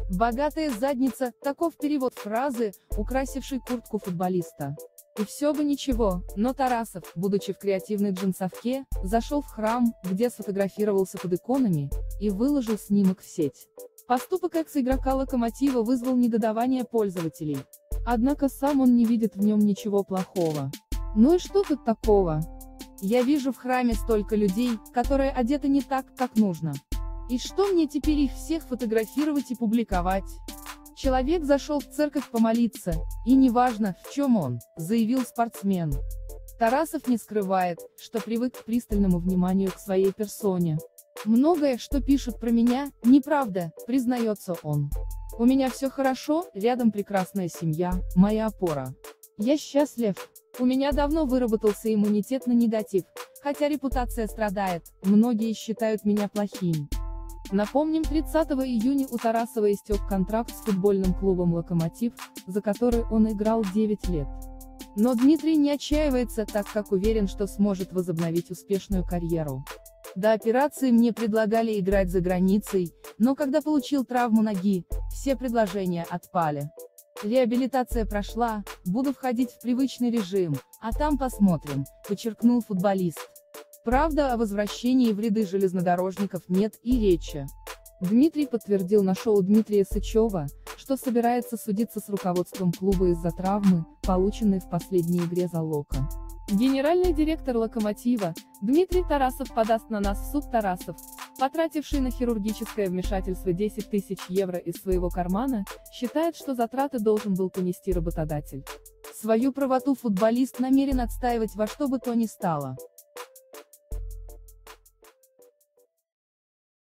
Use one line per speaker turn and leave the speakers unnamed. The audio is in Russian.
Богатая задница – таков перевод фразы, украсившей куртку футболиста. И все бы ничего, но Тарасов, будучи в креативной джинсовке, зашел в храм, где сфотографировался под иконами, и выложил снимок в сеть. Поступок экс-игрока «Локомотива» вызвал негодование пользователей. Однако сам он не видит в нем ничего плохого. Ну и что тут такого? Я вижу в храме столько людей, которые одеты не так, как нужно. И что мне теперь их всех фотографировать и публиковать? Человек зашел в церковь помолиться, и неважно, в чем он, заявил спортсмен. Тарасов не скрывает, что привык к пристальному вниманию к своей персоне. Многое, что пишут про меня, неправда, признается он. У меня все хорошо, рядом прекрасная семья, моя опора. Я счастлив. У меня давно выработался иммунитет на негатив, хотя репутация страдает, многие считают меня плохим. Напомним, 30 июня у Тарасова истек контракт с футбольным клубом «Локомотив», за который он играл 9 лет. Но Дмитрий не отчаивается, так как уверен, что сможет возобновить успешную карьеру. До операции мне предлагали играть за границей, но когда получил травму ноги, все предложения отпали. Реабилитация прошла, буду входить в привычный режим, а там посмотрим, подчеркнул футболист. Правда, о возвращении в ряды железнодорожников нет и речи. Дмитрий подтвердил на шоу Дмитрия Сычева, что собирается судиться с руководством клуба из-за травмы, полученной в последней игре за «Локо». Генеральный директор «Локомотива» Дмитрий Тарасов подаст на нас в суд. Тарасов, потративший на хирургическое вмешательство 10 тысяч евро из своего кармана, считает, что затраты должен был понести работодатель. Свою правоту футболист намерен отстаивать во что бы то ни стало.